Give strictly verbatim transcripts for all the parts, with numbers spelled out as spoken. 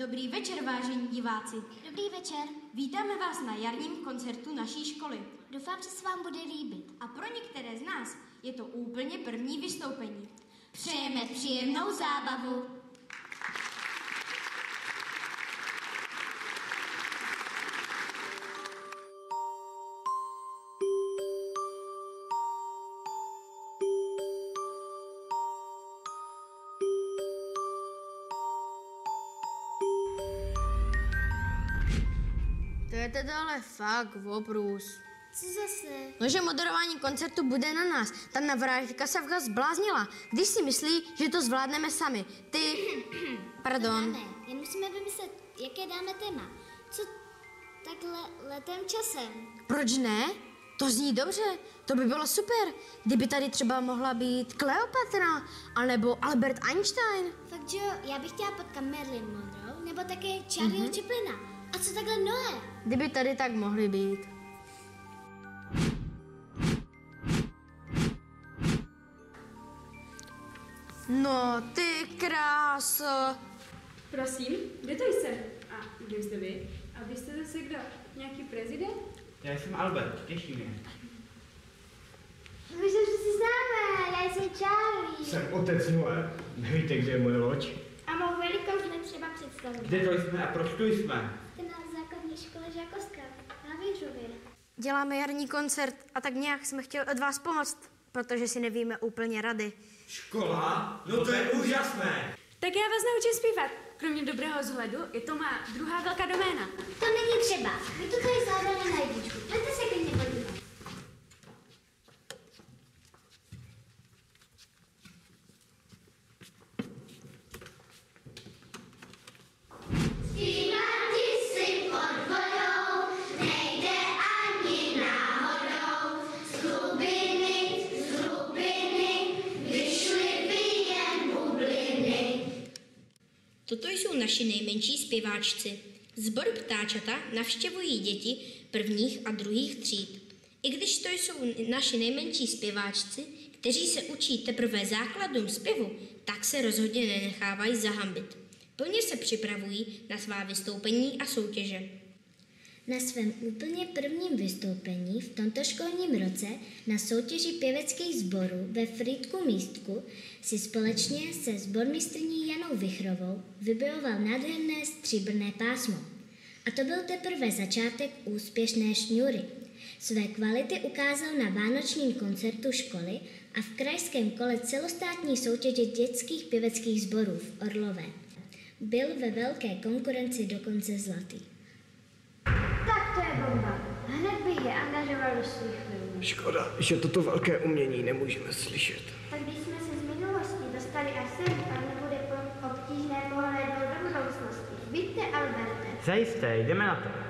Dobrý večer, vážení diváci. Dobrý večer. Vítáme vás na jarním koncertu naší školy. Doufám, že se vám bude líbit. A pro některé z nás je to úplně první vystoupení. Přejeme příjemnou zábavu. To je teda ale fakt oprus. Co zase? No, že moderování koncertu bude na nás. Ta navrátilka se vůbec zbláznila, když si myslí, že to zvládneme sami. Ty... Pardon. Ne, jen musíme vymyslet, jaké dáme téma. Co takhle letem časem? Proč ne? To zní dobře, to by bylo super. Kdyby tady třeba mohla být Kleopatra, anebo Albert Einstein. Fakt jo, já bych chtěla potkat Marilyn Monroe, nebo také Charlieho mm-hmm. Chaplina. A co takhle Noé? Kdyby tady tak mohli být. No, ty kráso. Prosím, kde to jsem? A kde jste vy? A vy jste zase kdo? Nějaký prezident? Já jsem Albert, těší mě. Myslím, že si známe, já jsem Charlie. Jsem otec Noé. Nevíte, kde je moje loď? A mou velikost netřeba představit. Kde to jsme a proč tu jsme? Jste na základní škole Žákovská, na Věřově. Děláme jarní koncert a tak nějak jsme chtěli od vás pomoct, protože si nevíme úplně rady. Škola? No to je úžasné! Tak já vás naučím zpívat. Kromě dobrého vzhledu je to má druhá velká doména. To není třeba. My to tady zvládáme na jedničku. Pojďte se ke mně podívat. Toto jsou naši nejmenší zpěváčci. Sbor Ptáčata navštěvují děti prvních a druhých tříd. I když to jsou naši nejmenší zpěváčci, kteří se učí teprve základům zpěvu, tak se rozhodně nenechávají zahambit. Plně se připravují na svá vystoupení a soutěže. Na svém úplně prvním vystoupení v tomto školním roce na soutěži pěveckých sborů ve Frýdku Místku si společně se sbormistrní Janou Vichrovou vybojoval nádherné stříbrné pásmo. A to byl teprve začátek úspěšné šňůry. Své kvality ukázal na vánočním koncertu školy a v krajském kole celostátní soutěže dětských pěveckých sborů v Orlové. Byl ve velké konkurenci dokonce zlatý. Tak to je bomba. Hned bych je angažoval do svých filmů. Škoda, že toto velké umění nemůžeme slyšet. Tak když jsme se z minulosti dostali až sem, tam nebude obtížné pohlédnout do budoucnosti. Víte, Alberte? Zajisté, jdeme na to.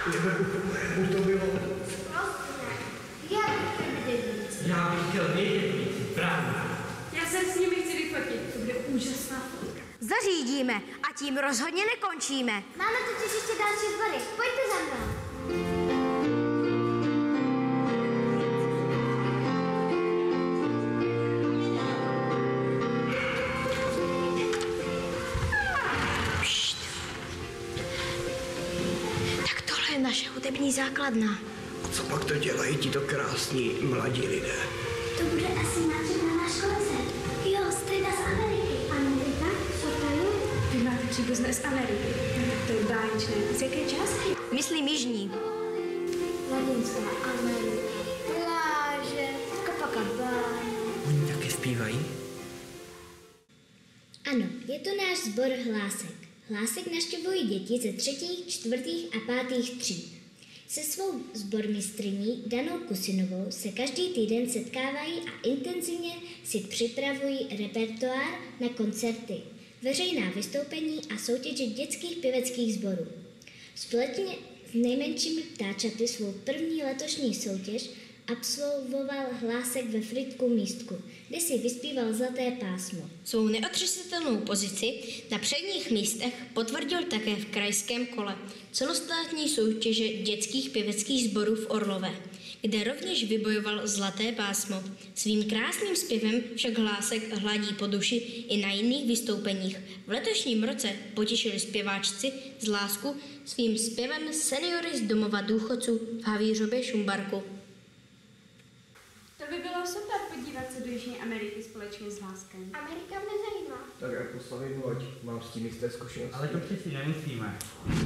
Už to bylo. Prostě ne. Já bych chtěl vidět víc. Já bych chtěl vědět víc, právě. Já se s nimi chci vyfotit, to bude úžasná fotka. Zařídíme a tím rozhodně nekončíme. Máme totiž ještě další sbory. Pojďte za mnou. Tak tohle je naše hudební základna. Co pak to dělají tito krásní mladí lidé? To bude asi náčrtná školce. Jo, strejda z Ameriky. Amerika? Co to je? Vy máte příbuzné z Ameriky. No, tak to je báječné. Z jaké části? Myslím jižní. Ladinská Amerika. Pláže, Copacabana. Oni také zpívají? Ano, je to náš sbor Hlásek. Hlásek navštěvují děti ze třetích, čtvrtých a pátých tříd. Se svou sbormistryní Danou Kusinovou se každý týden setkávají a intenzivně si připravují repertoár na koncerty, veřejná vystoupení a soutěže dětských pěveckých sborů. Společně s nejmenšími ptáčaty svou první letošní soutěž absolvoval Hlásek ve Frýdku Místku, kde si vyspíval Zlaté pásmo. Svou neotřesitelnou pozici na předních místech potvrdil také v krajském kole celostátní soutěže dětských pěveckých sborů v Orlové, kde rovněž vybojoval Zlaté pásmo. Svým krásným zpěvem však Hlásek hladí po duši i na jiných vystoupeních. V letošním roce potěšili zpěváčci z Lásku svým zpěvem seniory z domova důchodců v Havířově Šumbarku. To by bylo super podívat se do Jižní Ameriky společně s Láskem. Amerika mě zajímá. Tak jako postavím loď, mám s tím jisté zkušenosti. Ale to přeci nemusíme.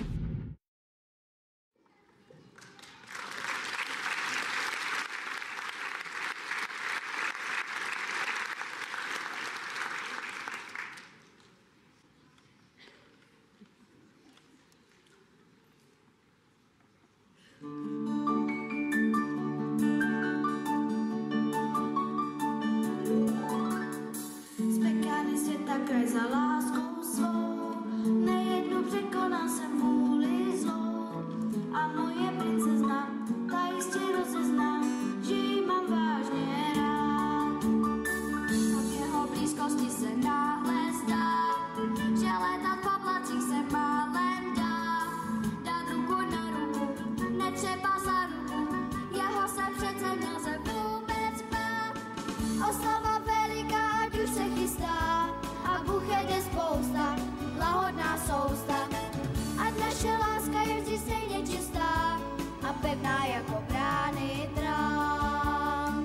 Kraj za láskou svou, nejednou překonal jsem vůli zlou. Ano, je princezna, ta jistě rozezná, že ji mám vážně rád. A v jeho blízkosti se náhle zdá, že létat v oblacích se málem dá. Dát ruku na ruku, netřeba za ruku, jeho se přece nelze vůbec bát. Oslava veliká, ať už se chystá, a buchet je spousta, lahodná sousta. Ať naše láska je vždy stejně čistá a pevná jako brány trám.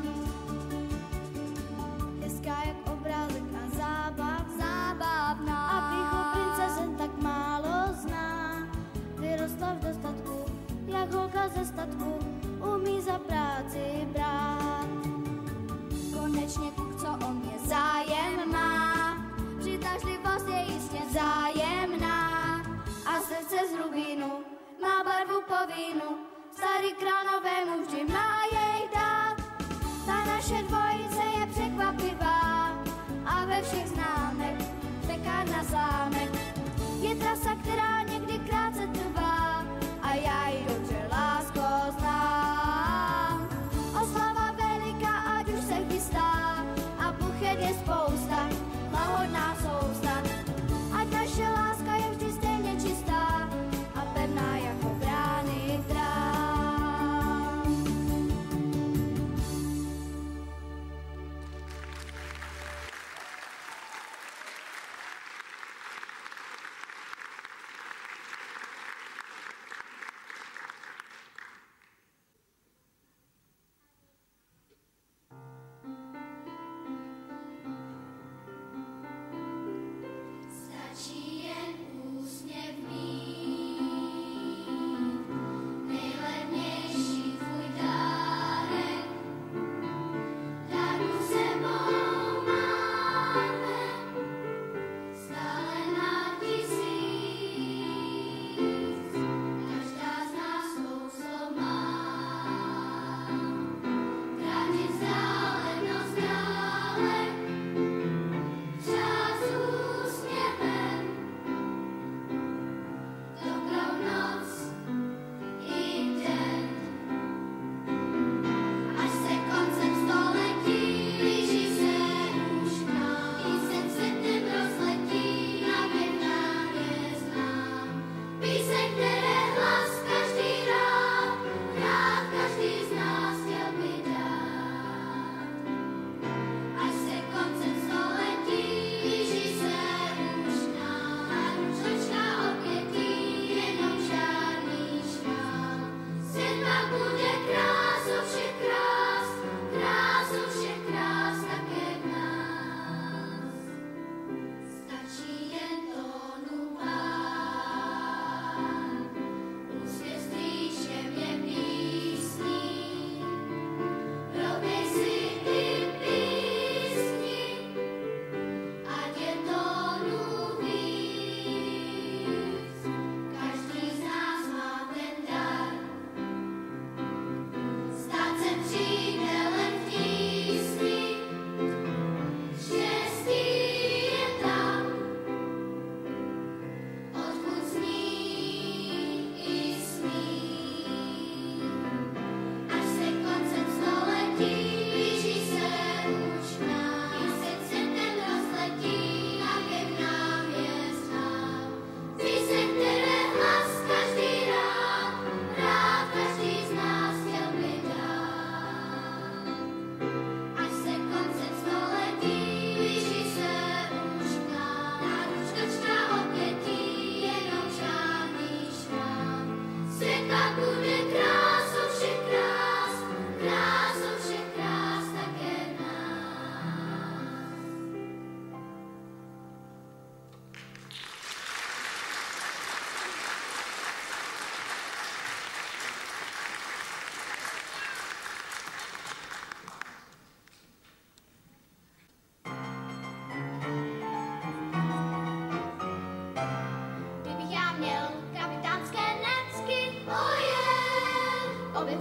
Hezká jak obrázek a zábav, zábavná. A píchu princezen tak málo zná. Vyrostla v dostatku, jak holka ze statku, umí za práci brát. Konečně kluk, co o mě zájem má, přitažlivost je jistě vzájemná a srdce z rubínu má barvu povínu, starý král novému vždy má jej dát. Ta naše dvojice je překvapivá a ve všech známek pekárna zámek. Je trasa, která někdy krátce trvá a já ji dobře, lásko, znám. Oslava veliká, ať už se chystá a buchet je spousta, lahodná sousta. Ať naše láska je vždy stejně čistá a pevná jako brány trám.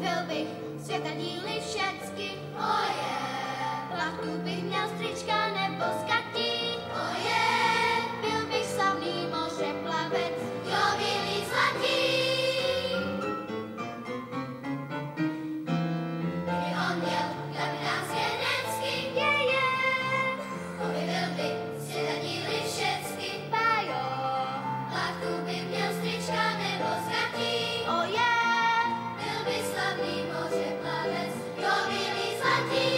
Objevil bych světa díly všecky, oje. Plachtu bych měl strička nebo skatí, oje. Byl bych slavný mořeplavec, jo, bílý zlatý. Kdyby on měl kapitánské necky, je, je. Objevil bych světa díly všecky, bajo. Plachtu bych měl strička nebo skatí, oje. Byl bych slavný mořeplavec, jo, bílý zlatý.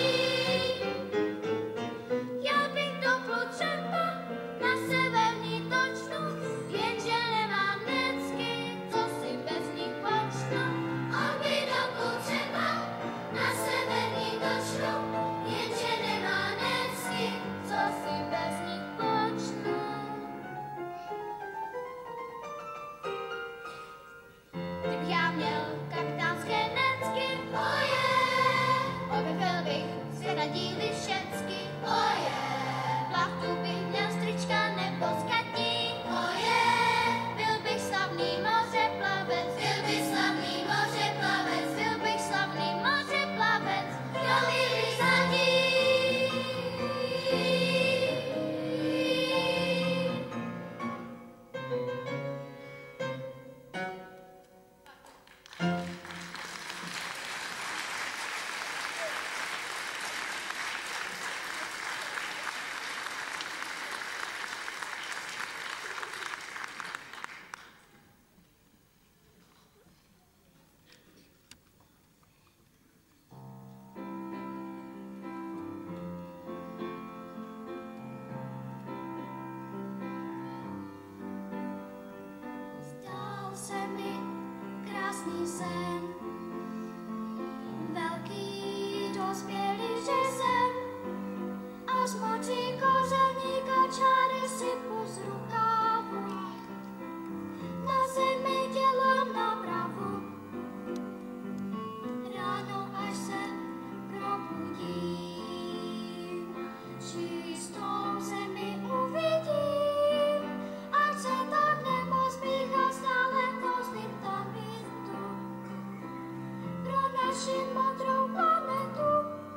Já bych doplul třeba na severní točnu, jenže nemám necky, co si bez nich počnu. On by doplul třeba na severní točnu, jenže nemá necky, co si bez nich počnu. Kdybych já měl kapitánské necky, oje, objevil bych světa díly všecky, oje. Plachtu bych měl strička nebo skatí, oje. Byl bych slavný mořeplavec, byl bych slavný mořeplavec, byl bych slavný mořeplavec, jo, bílý zlatý. Zdál se mi krásný sen, velký dospělý řezen, a z mocí kozelníka čáry sypu z rukávu. Na zemi dělám nápravu, ráno až se probudím, čistou zemi uvidím, ať se tak nebo smíchá stále kouzlím tam jdu pro naši modrou planetu.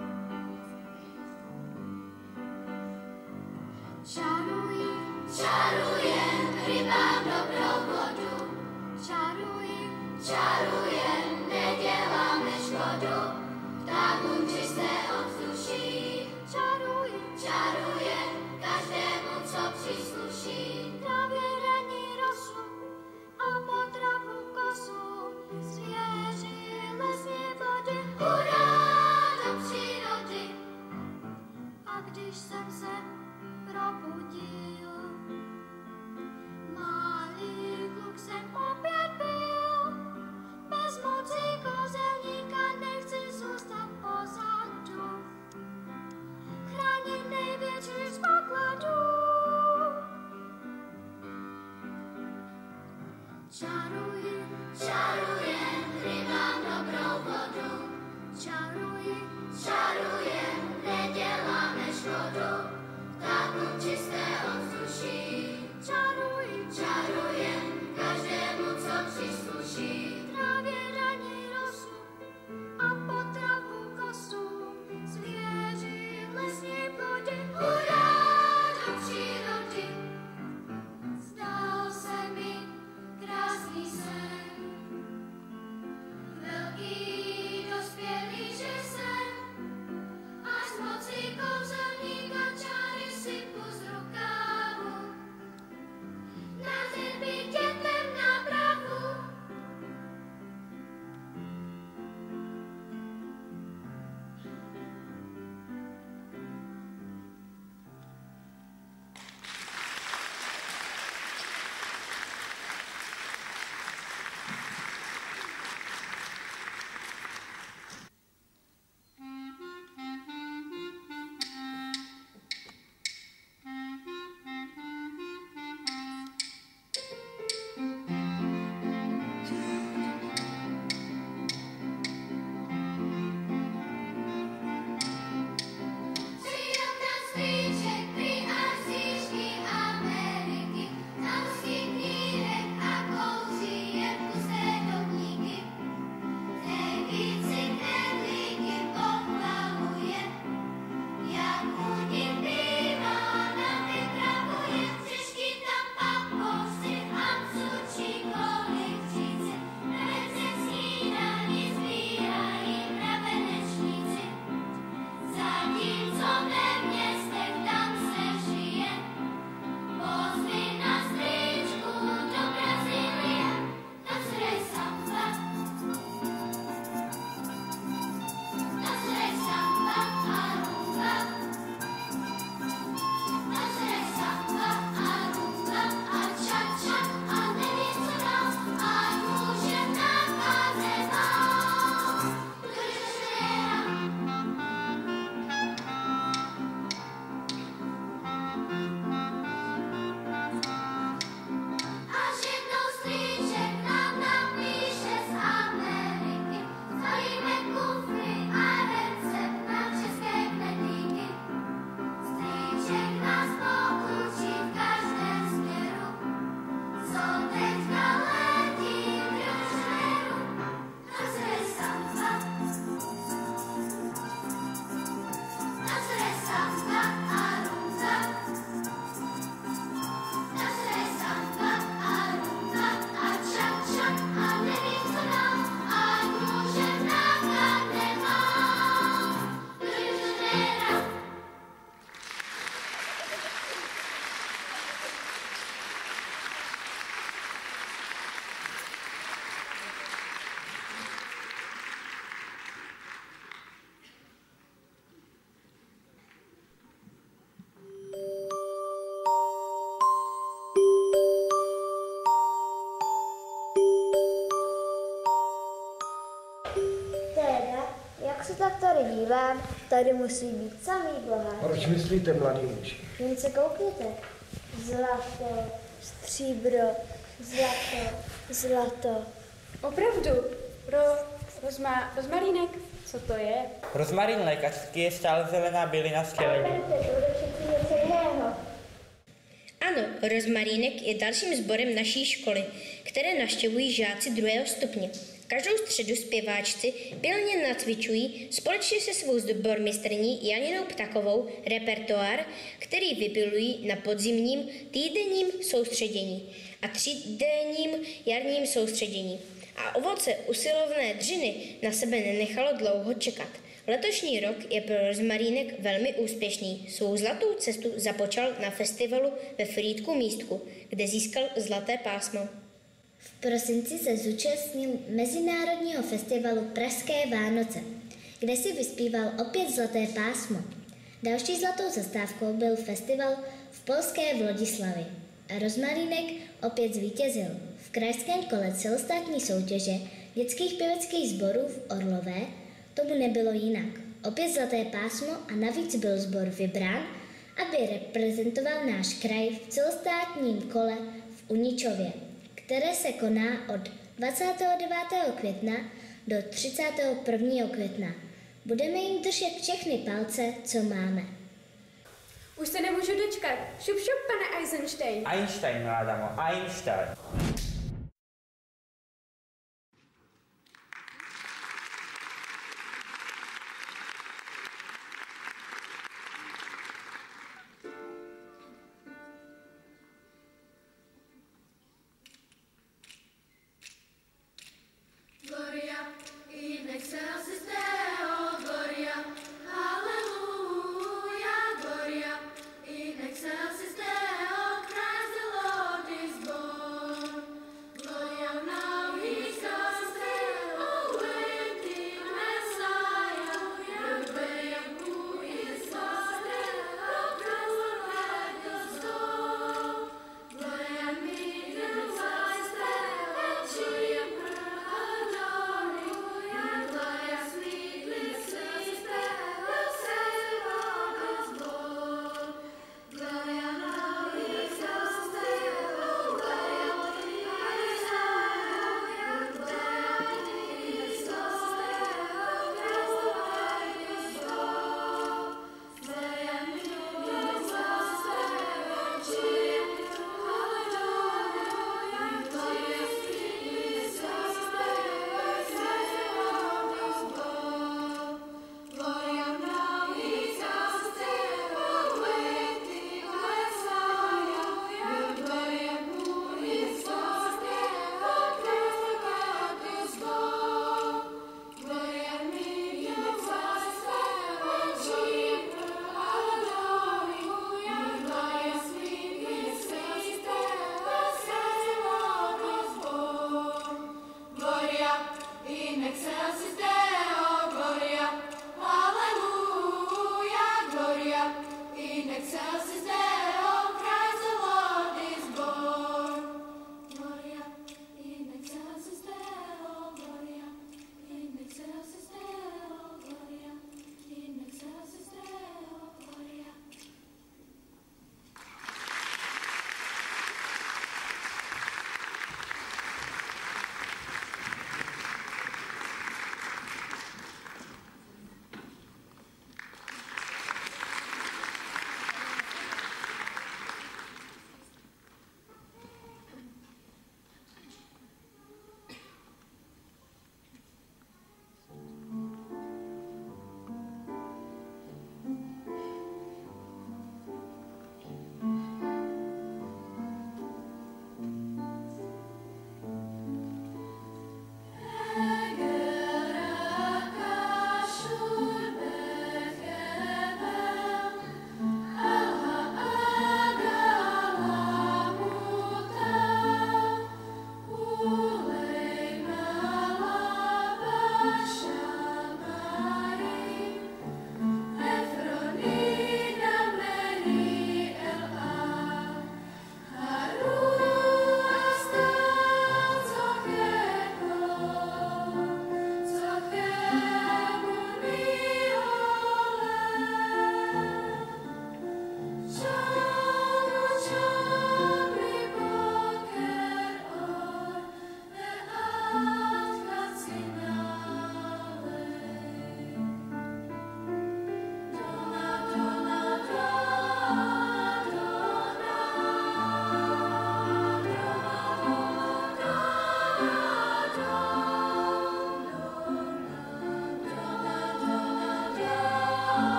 Čaruji, čarujem, rybám dobrou vodu. Čaruji, čarujem, neděláme škodu. Ptákům čisté ovzduší. Čaruji, čarujem, každému, co přísluší. Travě raní rosu a potravu kosu. Zvěři, lesní vody, hurá do přírody. A když jsem se probudil, malý kluk jsem opět byl. Bez moci kozelníka nechci zůstat pozadu, chránit největší z pokladů. Čaruji, čarujem, rybám dobrou vodu. Čaruji, čarujem, neděláme škodu. Ptákům čisté ovzduší. Čaruji, čarujem, každému, co přísluší. Trávě raní rosu a potravu kosu. Zvěři, lesní plody, hurá do přírody. Zdál se mi krásný sen. se tak tady dívám, tady musí být samý bohatý. Proč myslíte, mladý muži? Jen se koukněte. Zlato, stříbro, zlato, zlato. Opravdu? Pro rozma, rozmarínek? Co to je? Rozmarín lékařský je stále zelená bylina z tělení. Ano, rozmarínek je dalším sborem naší školy, které navštěvují žáci druhého stupně. Každou středu zpěváčci pilně nacvičují společně se svou sbormistrní Janinou Ptakovou repertoár, který vypilují na podzimním týdenním soustředění a třídenním jarním soustředění. A ovoce usilovné dřiny na sebe nenechalo dlouho čekat. Letošní rok je pro rozmarínek velmi úspěšný. Svou zlatou cestu započal na festivalu ve Frýdku Místku, kde získal zlaté pásmo. V prosinci se zúčastnil Mezinárodního festivalu Pražské Vánoce, kde si vyspíval opět zlaté pásmo. Další zlatou zastávkou byl festival v polské Vlodislavě. A rozmarínek opět zvítězil. V krajském kole celostátní soutěže dětských pěveckých sborů v Orlové tomu nebylo jinak. Opět zlaté pásmo a navíc byl sbor vybrán, aby reprezentoval náš kraj v celostátním kole v Uničově, které se koná od dvacátého devátého května do třicátého prvního května. Budeme jim držet všechny palce, co máme. Už se nemůžu dočkat. Šup, šup, pane Eisenstein. Einstein, milá damo, Einstein.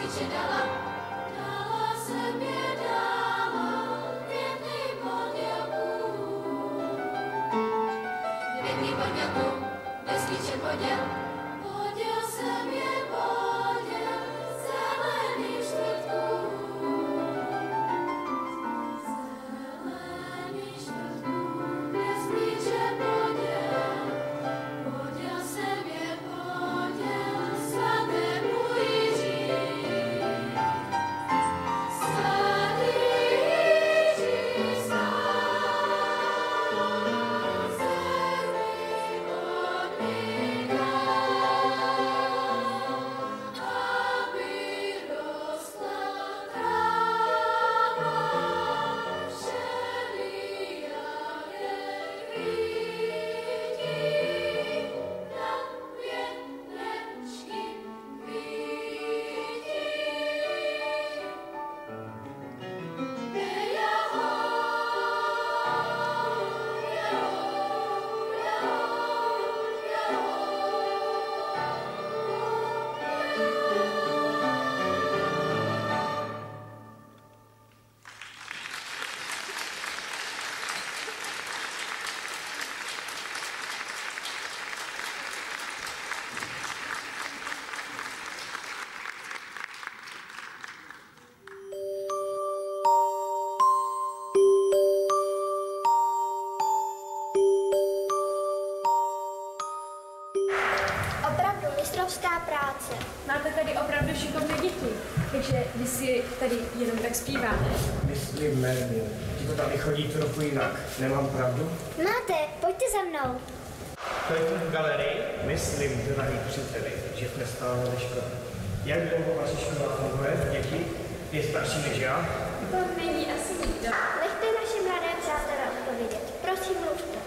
mistrovská práce. Máte tady opravdu šikovné děti, takže vy si tady jenom tak zpíváte. Myslím, Mermil, ti to tady chodí trochu jinak. Nemám pravdu? Máte, pojďte za mnou. To je tu v galerii? Myslím, drahý příteli, že jsme stále ve škole. Jak dlouho vaše škola funguje, děti? Je starší než já? To není asi nikdo. Nechte naše mladé přátelé odpovědět. Prosím, mluvte.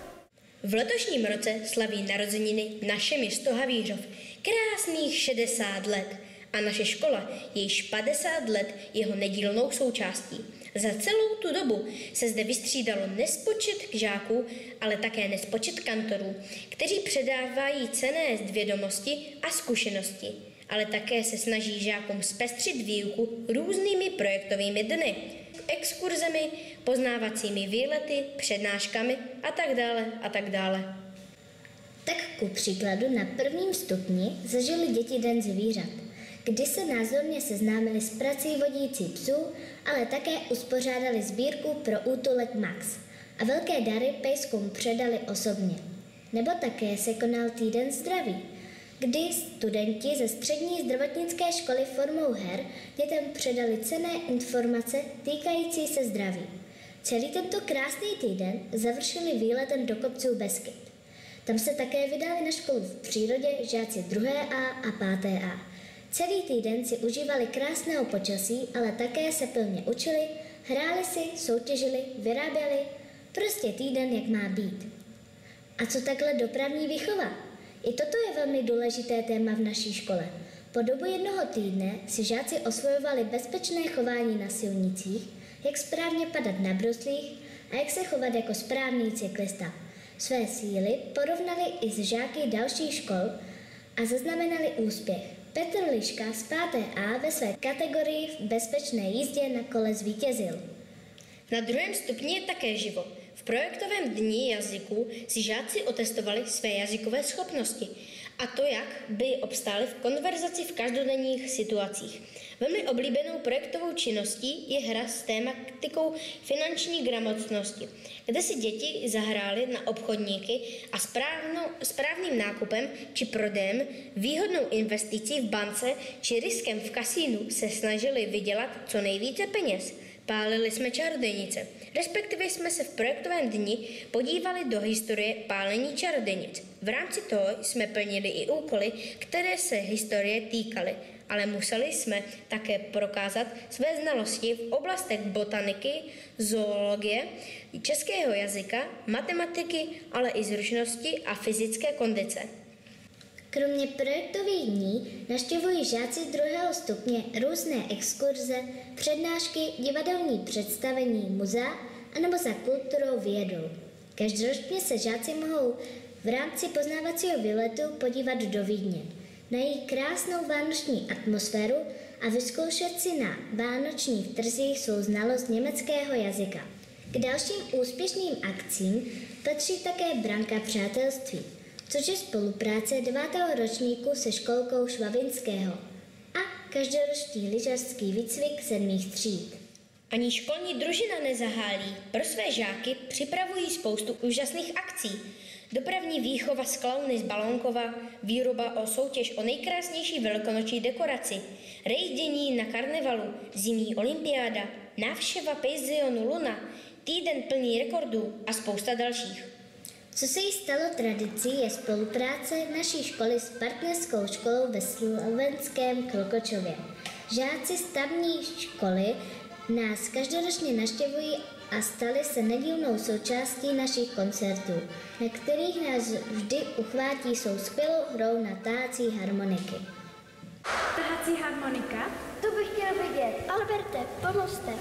V letošním roce slaví narozeniny naše město Havířov. Krásných šedesát let. A naše škola je již padesát let jeho nedílnou součástí. Za celou tu dobu se zde vystřídalo nespočet žáků, ale také nespočet kantorů, kteří předávají cenné vědomosti a zkušenosti, ale také se snaží žákům zpestřit výuku různými projektovými dny, exkurzemi, poznávacími výlety, přednáškami a tak dále a tak dále. Tak ku příkladu na prvním stupni zažili děti Den zvířat, kdy se názorně seznámili s prací vodící psů, ale také uspořádali sbírku pro útulek Max a velké dary pejskům předali osobně. Nebo také se konal týden zdraví, kdy studenti ze střední zdravotnické školy formou her dětem předali cenné informace týkající se zdraví. Celý tento krásný týden završili výletem do kopců Beskyt. Tam se také vydali na školu v přírodě žáci druhé A a páté A. Celý týden si užívali krásného počasí, ale také se pilně učili, hráli si, soutěžili, vyráběli. Prostě týden, jak má být. A co takhle dopravní výchova? I toto je velmi důležité téma v naší škole. Po dobu jednoho týdne si žáci osvojovali bezpečné chování na silnicích, jak správně padat na bruslích a jak se chovat jako správný cyklista. Své síly porovnali i s žáky dalších škol a zaznamenali úspěch. Petr Liška z páté A ve své kategorii v bezpečné jízdě na kole zvítězil. Na druhém stupni je také živo. V projektovém dni jazyků si žáci otestovali své jazykové schopnosti a to, jak by obstáli v konverzaci v každodenních situacích. Velmi oblíbenou projektovou činností je hra s tématikou finanční gramotnosti, kde si děti zahrály na obchodníky a správnou, správným nákupem či prodejem, výhodnou investicí v bance či riskem v kasínu se snažili vydělat co nejvíce peněz. Pálili jsme čarodějnice, respektive jsme se v projektovém dni podívali do historie pálení čarodějnic. V rámci toho jsme plnili i úkoly, které se historie týkaly, ale museli jsme také prokázat své znalosti v oblastech botaniky, zoologie, českého jazyka, matematiky, ale i zručnosti a fyzické kondice. Kromě projektových dní navštěvují žáci druhého stupně různé exkurze, přednášky, divadelní představení, muzea anebo za kulturou vědou. Každoročně se žáci mohou v rámci poznávacího výletu podívat do Vídně, na její krásnou vánoční atmosféru a vyzkoušet si na vánočních trzích svou znalost německého jazyka. K dalším úspěšným akcím patří také branka přátelství, což je spolupráce devátého ročníku se školkou Švavinského a každoroční lyžařský výcvik sedmých tříd. Ani školní družina nezahálí. Pro své žáky připravují spoustu úžasných akcí. Dopravní výchova z klauny z Balónkova, výroba o soutěž o nejkrásnější velikonoční dekoraci, rejdění na karnevalu, zimní olympiáda, návštěva penzionu Luna, týden plný rekordů a spousta dalších. Co se jí stalo tradicí, je spolupráce naší školy s partnerskou školou ve slovenském Klokočově. Žáci stavní školy nás každoročně navštěvují a stali se nedílnou součástí našich koncertů, na kterých nás vždy uchvátí svou skvělou hrou na tahací harmoniky. Tahací harmonika? To bych chtěl vidět. Alberte, pomozte.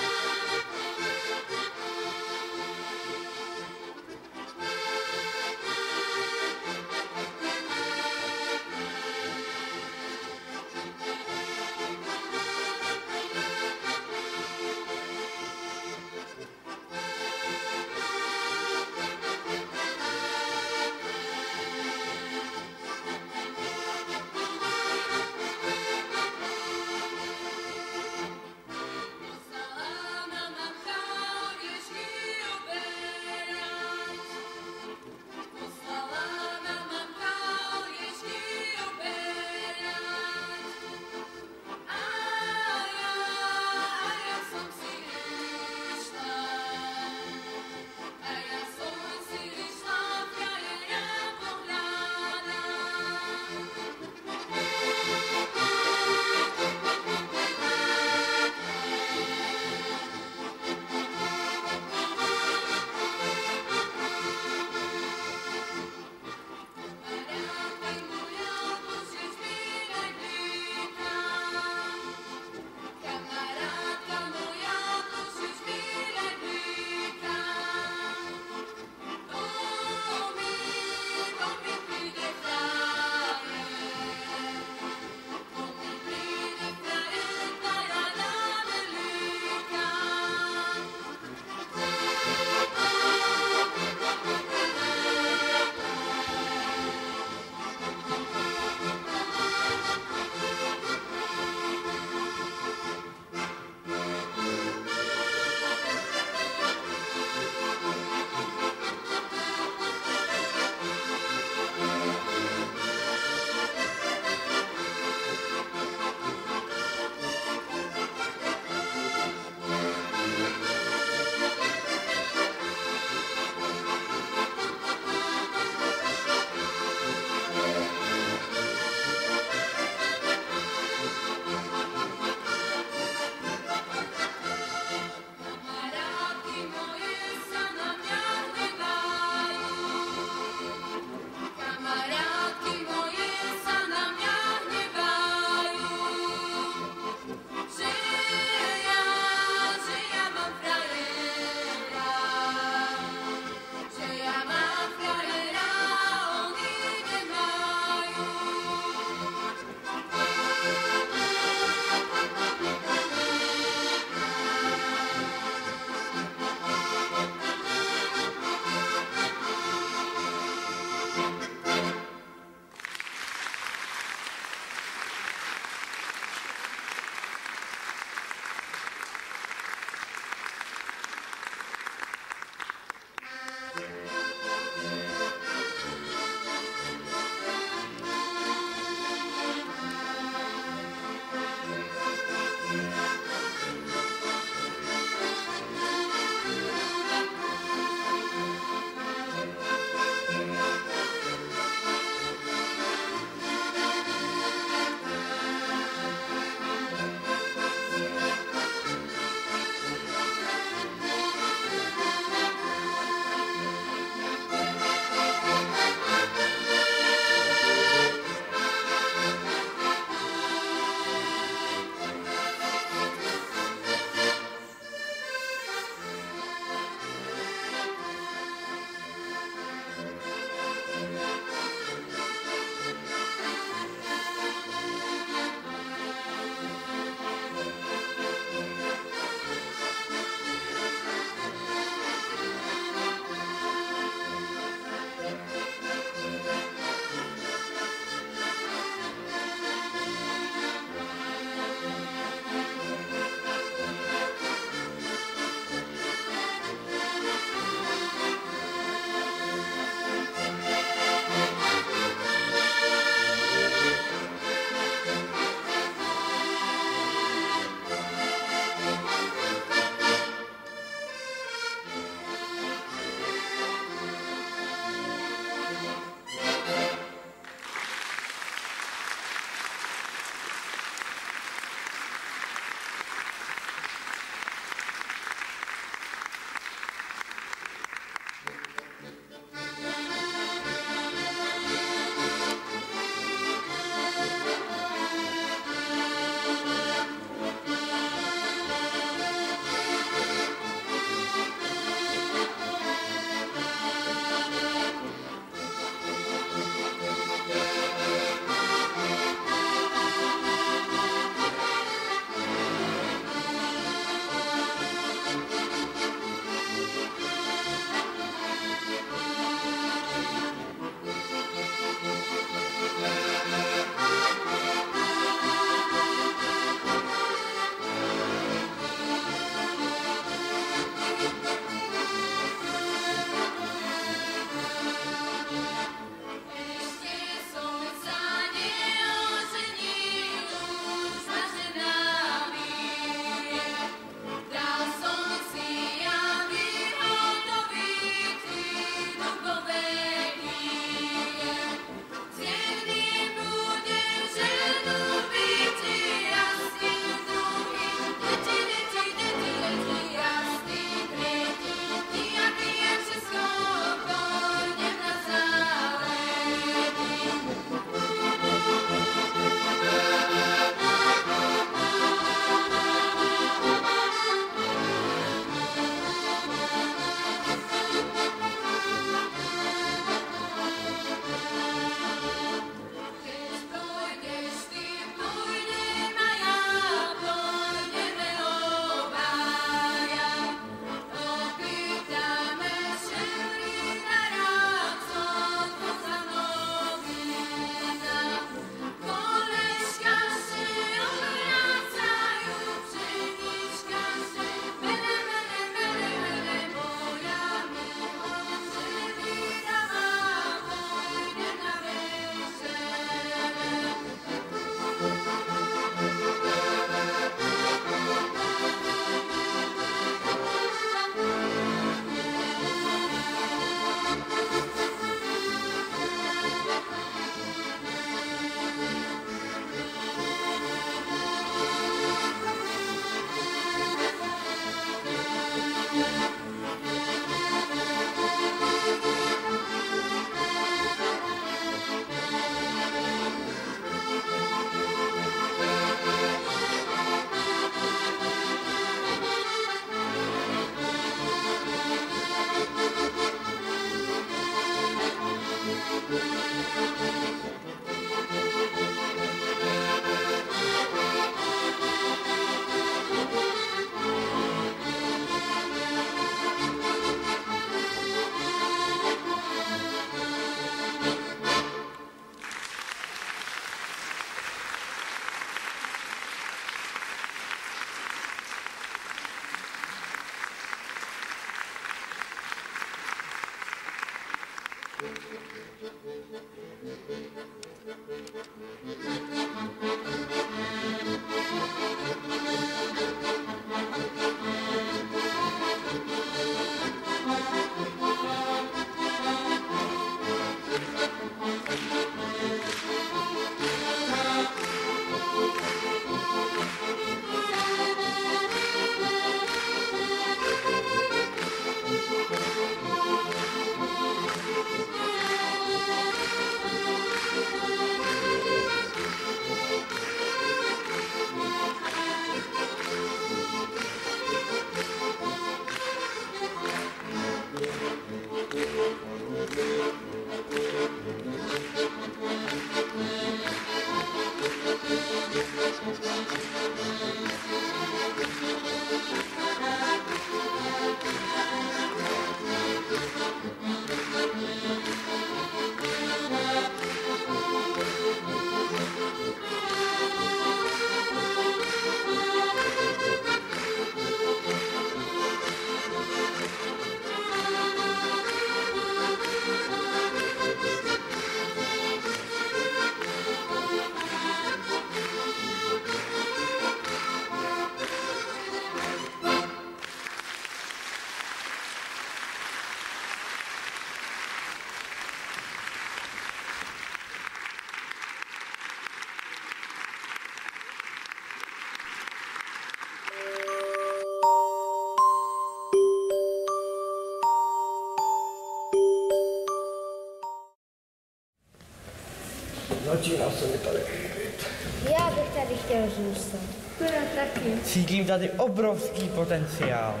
Začíná se mi tady líbit. Já bych tady chtěl zůstat. To já taky. Cítím tady obrovský potenciál.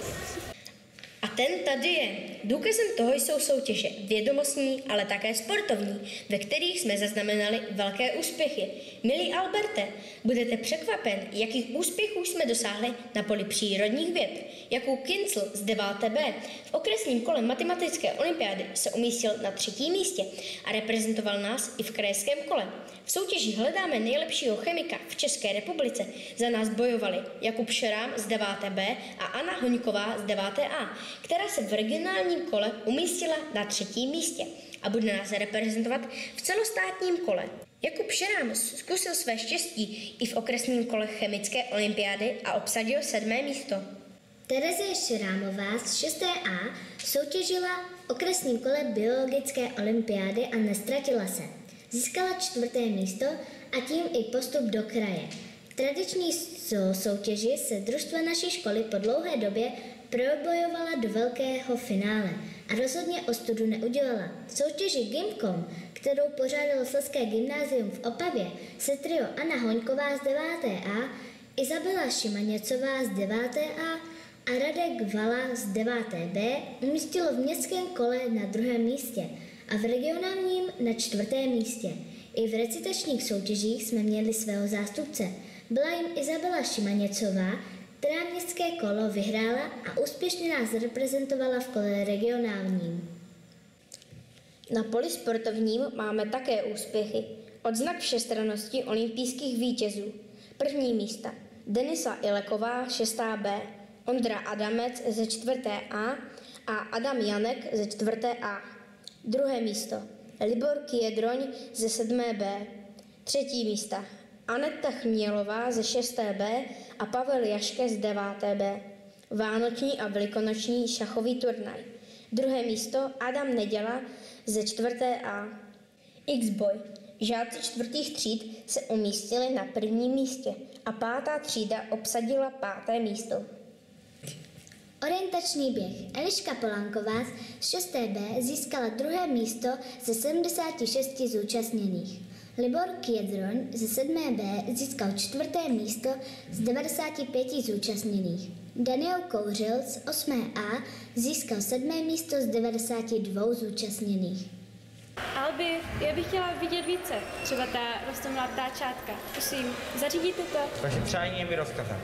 A ten tady je. Důkazem toho jsou soutěže vědomostní, ale také sportovní, ve kterých jsme zaznamenali velké úspěchy. Milý Alberte, budete překvapen, jakých úspěchů jsme dosáhli na poli přírodních věd. Jakub Kincl z deváté bé v okresním kole matematické olympiády se umístil na třetím místě a reprezentoval nás i v krajském kole. V soutěži Hledáme nejlepšího chemika v České republice za nás bojovali Jakub Šerám z deváté bé a Anna Hoňková z deváté á, která se v regionálním kole umístila na třetím místě a bude nás reprezentovat v celostátním kole. Jakub Šerám zkusil své štěstí i v okresním kole chemické olympiády a obsadil sedmé místo. Terezie Šerámová z šesté á soutěžila v okresním kole biologické olympiády a nestratila se. Získala čtvrté místo a tím i postup do kraje. V tradiční soutěži se družstva naší školy po dlouhé době probojovala do velkého finále a rozhodně ostudu neudělala. V soutěži Gymkom, kterou pořádalo Slezské gymnázium v Opavě, se trio Anna Hoňková z deváté á, Izabela Šimaněcová z deváté á a Radek Vala z deváté bé umístilo v městském kole na druhém místě a v regionálním na čtvrtém místě. I v recitačních soutěžích jsme měli svého zástupce. Byla jim Izabela Šimaněcová, která městské kolo vyhrála a úspěšně nás reprezentovala v kole regionálním. Na poli sportovním máme také úspěchy. Odznak všestrannosti olympijských vítězů. První místa Denisa Ileková, šestá bé, Ondra Adamec ze čtvrté á a Adam Janek ze čtvrté á. Druhé místo Libor Kiedroň ze sedmé bé. Třetí místa Aneta Chmělová ze šesté bé a Pavel Jaške z deváté bé. Vánoční a velikonoční šachový turnaj. Druhé místo Adam Neděla ze čtvrté á. X-Boy. Žáci čtvrtých tříd se umístili na prvním místě a pátá třída obsadila páté místo. Orientační běh. Eliška Polánková z šesté bé získala druhé místo ze sedmdesáti šesti zúčastněných. Libor Kiedroň ze sedmé bé získal čtvrté místo z devadesáti pěti zúčastněných. Daniel Kouřil z osmé á získal sedmé místo z devadesáti dvou zúčastněných. Albi, já bych chtěla vidět více. Třeba ta rostomilá ptáčátka. Prosím, zařídíte to? Vaše přání je mi rozkazem.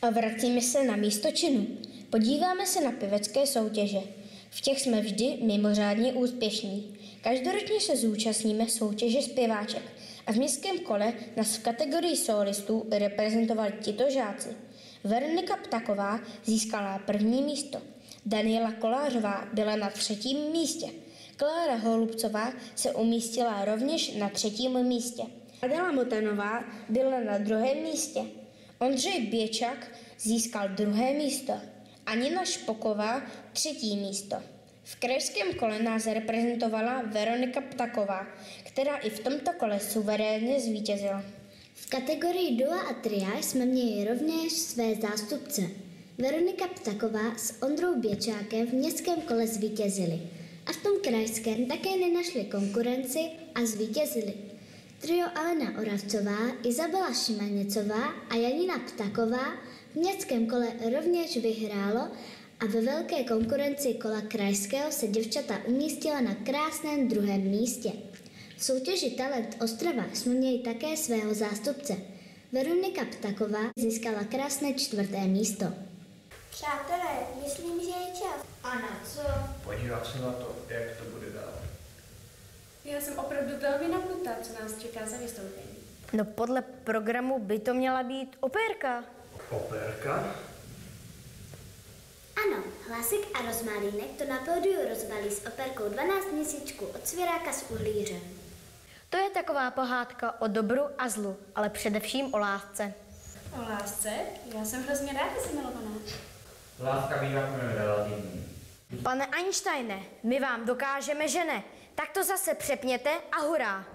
A vracíme se na místo činu. Podíváme se na pěvecké soutěže. V těch jsme vždy mimořádně úspěšní. Každoročně se zúčastníme soutěže zpěváček a v městském kole nás v kategorii solistů reprezentovali tito žáci. Veronika Ptaková získala první místo. Daniela Kolářová byla na třetím místě. Klára Holubcová se umístila rovněž na třetím místě. Adela Motanová byla na druhém místě. Ondřej Běčak získal druhé místo. A Nina Špoková třetí místo. V krajském kole nás reprezentovala Veronika Ptaková, která i v tomto kole suverénně zvítězila. V kategorii dua a tria jsme měli rovněž své zástupce. Veronika Ptaková s Ondrou Běčákem v městském kole zvítězili. A v tom krajském také nenašli konkurenci a zvítězili. Trio Alena Oravcová, Izabela Šimaněcová a Janina Ptaková v městském kole rovněž vyhrálo a ve velké konkurenci kola krajského se děvčata umístila na krásném druhém místě. V soutěži Talent Ostrava jsme měli také svého zástupce. Veronika Ptaková získala krásné čtvrté místo. Přátelé, myslím, že je čas. A na co? Podívat se na to, jak to bude dál. Já jsem opravdu velmi napnutá, co nás čeká za vystoupení. No podle programu by to měla být opérka. Opérka? Ano, Hlasek a Rozmalínek to na pódiu rozbalí s operkou dvanáct měsíčků od Svěráka z Uhlíře. To je taková pohádka o dobru a zlu, ale především o lásce. O lásce? Já jsem hrozně ráda zamilovaná. Láska bývá relativní. Pane Einsteine, my vám dokážeme, že ne. Tak to zase přepněte a hurá.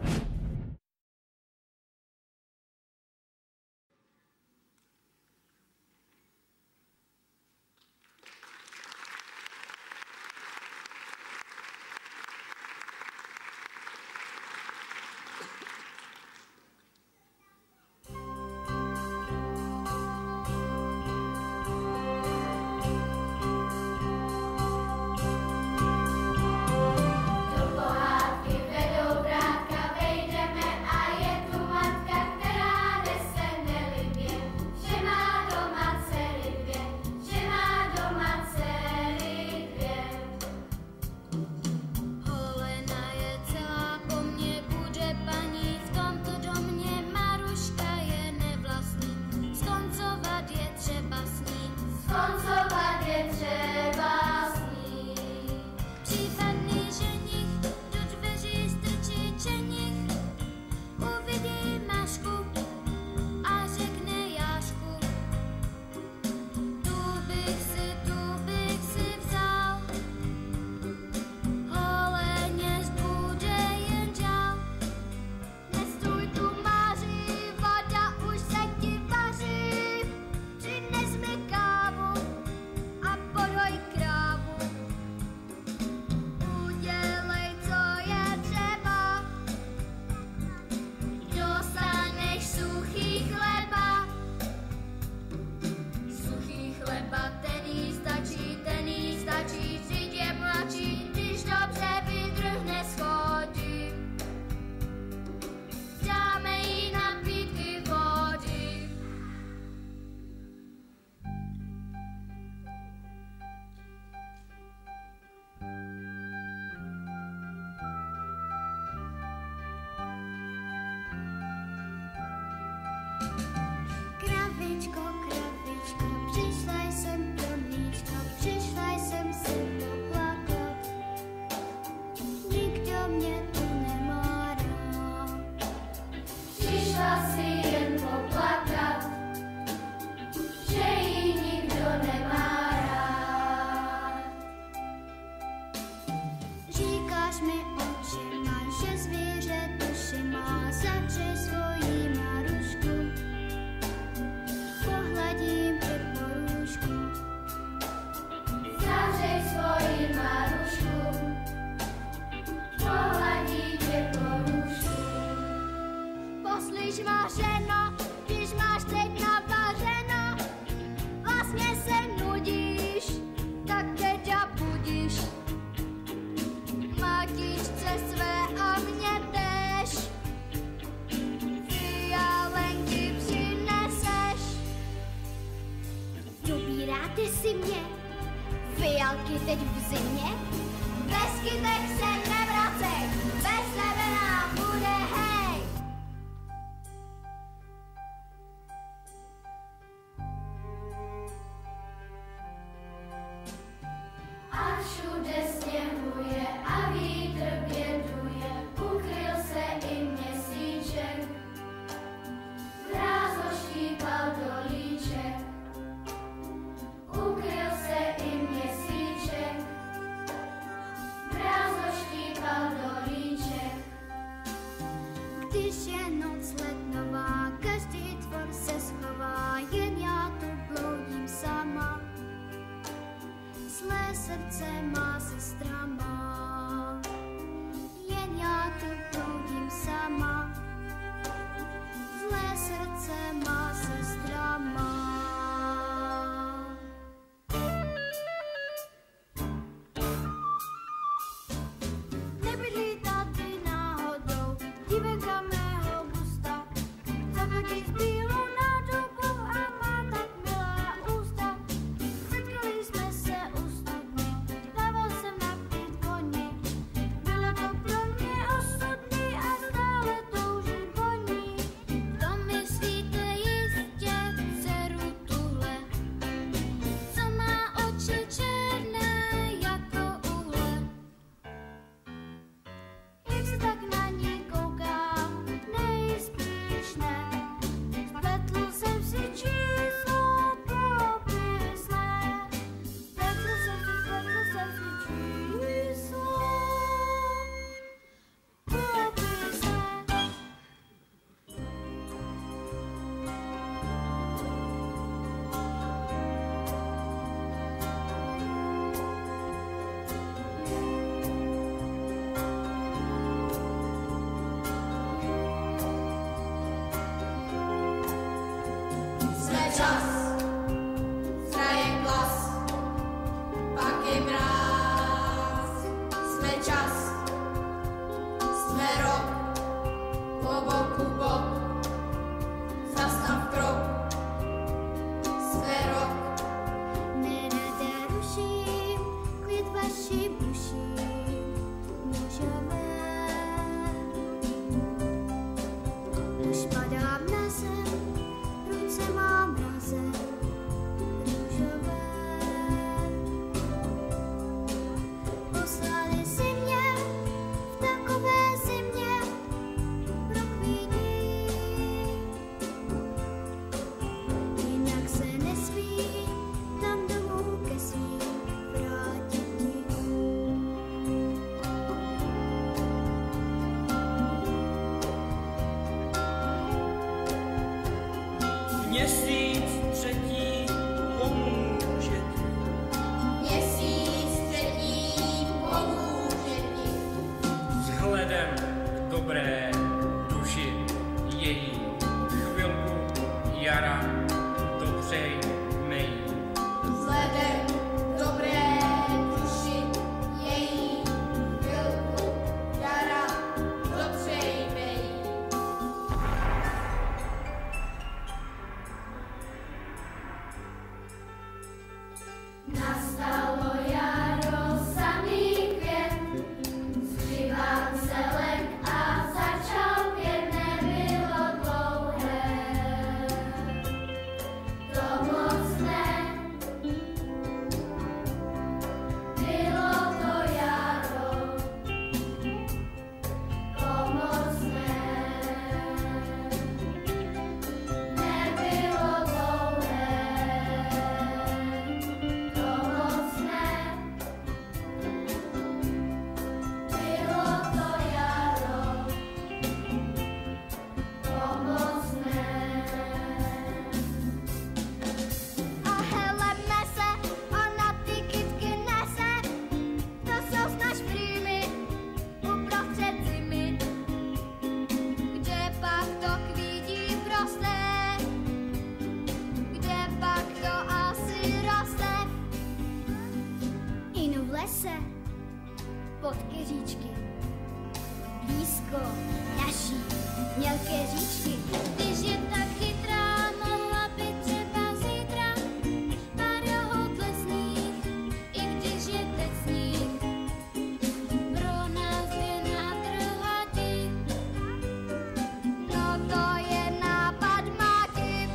Matič srdce má sestra má. Jen já tu proudím sama. Zlé srdce má sestra má. Nebydlí tady náhodou dívka mého gusta. Zavadí s bílou nádobou a má tak milá ústa. Setkali jsme se u studny, dával jsem napít koni. Bylo to pro mě osudný a stále toužím po ní. To myslíte jistě dceru tuhle, co má oči černé jako uhle. Jak se tak na ní koukám, nejspíš ne. Spletl jsem si číslo popisné. Spletl jsem si, spletl jsem si číslo popisné. Jsme čas, zraje klas, pak je mráz. Jsme čas, jsme rok, po boku bok, zastav krok. Jsme rok, Nerada ruším, klid vaši buším, mužové. Už padám na zem, ruce mám mrazem, růžové. Poslali si mě v takové zimě pro kvídí. Jinak se nesmí tam domů ke svým vrátit. Měsíc třetí pomůže ti. měsíc třetí pomůže ti. Vzhledem k dobré duši její. Chvilku jara dobřej mej. Vzhledem k dobré duši její. Chvilku jara dopřejmej. Nastalo jaro, samý květ, zpívám zelek a začal pět, nebylo dlouhé. To moc ne, bylo to jaro, pomocné. Nebylo dlouhé, to moc ne, bylo to jaro, pomocné. A helebme se, ona ty kytky nese, to jsou snaž prýmy uprostřed zimy. Kde pak to kvídí proste, kde pak to asi roste? Inu v lese, pod keříčky, blízko naší mělké říčky. Když je tak chytrá, mohla by třeba zítra pár jahod lesních, i když je teď sníh, pro nás je natrhatí. No to je nápad máti.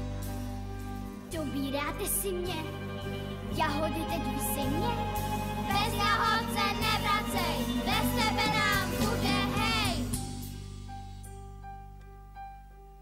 Dobíráte si mě, jahody teď v zimě? Bez jahod se nevracej, bez tebe nám bude hej.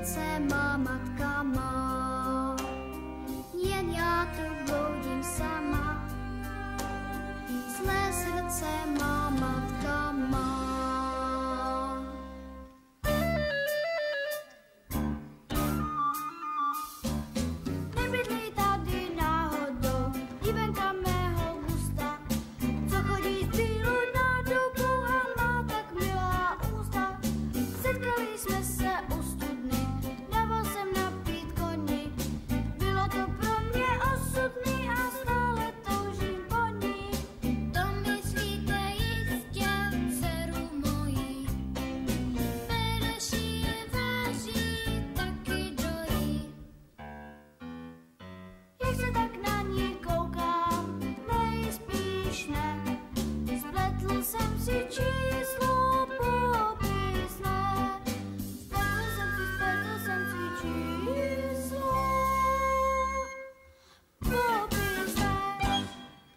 srdce má matka má. Jen já tu bloudím sama. Zlé srdce má matka má. Nebydlí tady náhodou dívenka mého gusta, co chodí z bílu na dubu a má tak milá ústa. Setkali jsme se u studny, dával jsem napít koni. Bylo to pro mě osudný a stále toužím po ní. To myslíte jistě, dceru mojí. Pedaši je váží, taky dojí. Jak se tak na ní koukám, nejspíš ne. Spletl jsem si číslo popisné. Spletl jsem si, spletl jsem si číslo popisné.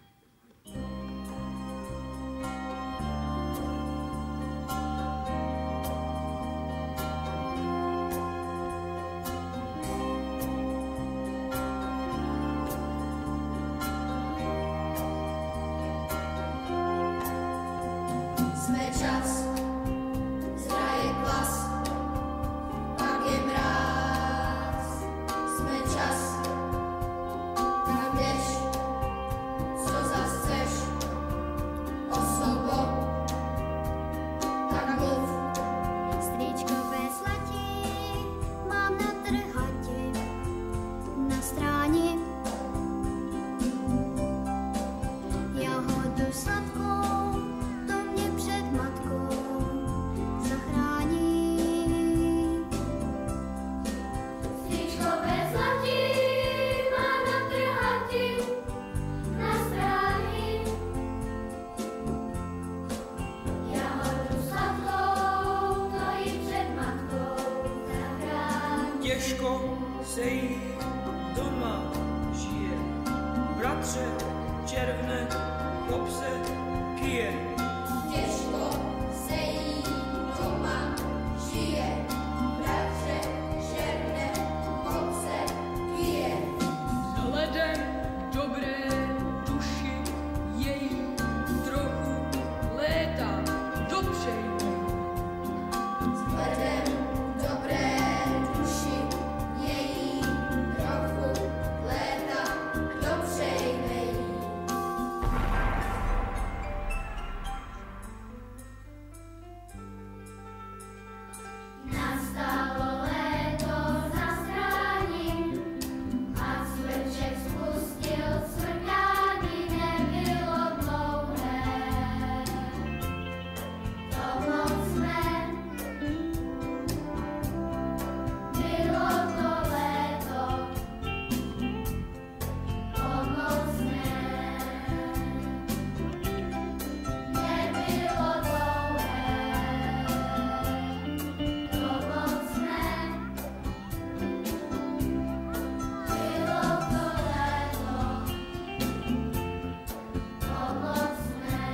Jsme čas, zraje klas, pak je mráz. Jsme čas, kam jdeš, co zas chceš, osobo, tak mluv. Strýčkové slatí mám na trhati, na stráni. Jahodu sladkou, to mě před matkou zachrání. Stříčkové zlatí má na trhati, na stráni. Jahodu sladkou, to ji před matkou zachrání. Těžko se jí doma žije, bratře červne, chop se pije. Těžko se jí doma žije, bratře černé, chop se pije. Vzhledem dobré duši její trochu léta dopřejme. Vzhledem dobré duši její trochu léta dopřejme jí. Nastalo léto za stráním a cvrček spustil cvrkání, nebylo dlouhé. To moc jsme, bylo to léto pomocné. Nebylo dlouhé, pomocné. Bylo to léto pomocné.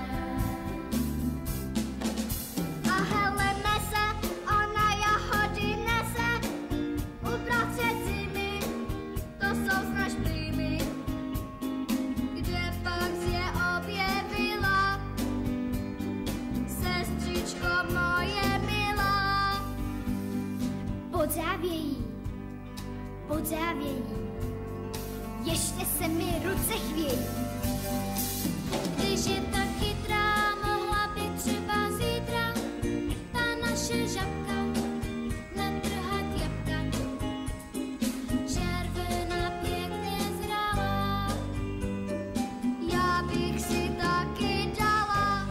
A heleme se, ona jahody nese, uprostřed zimy, to jsou snaž plými. Kde pak je objevila, sestřičko moje milá? Pod závějí, pod závějí, ještě se mi ruce chvějí. Když je tak chytrá, mohla by třeba zítra ta naše žabka natrhat jabka. Červená pěkně zralá, já bych si taky dala.